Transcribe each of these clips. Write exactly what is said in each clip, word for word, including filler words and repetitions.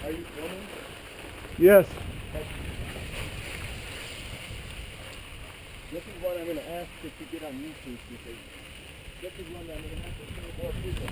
Are you filming? Yes. This is what I'm going to ask if you get on YouTube, because this is one that I'm going to have to show more people.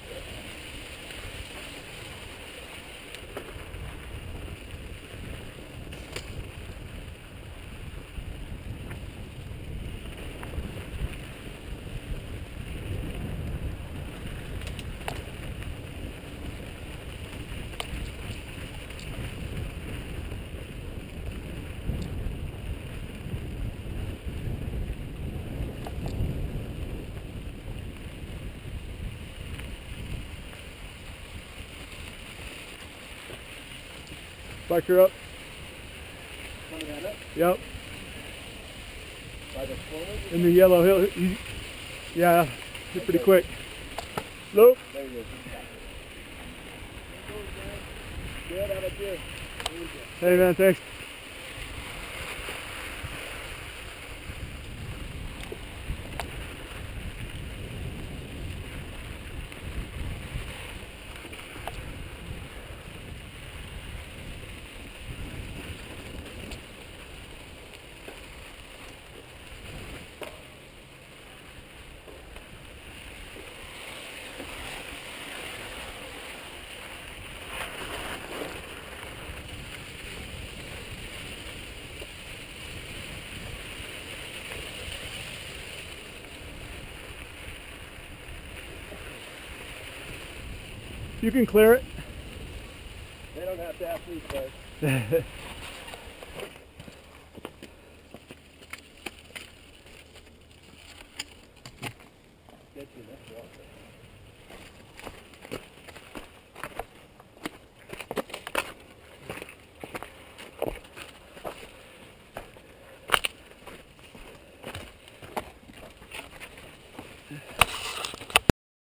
Back her up. Coming at it? Yep. By the corner? In the yellow hill. You, yeah, you're pretty quick. Nope. There you go. Good, out of here. Hey man, thanks. You can clear it. They don't have to ask me first. Get you, that's awesome.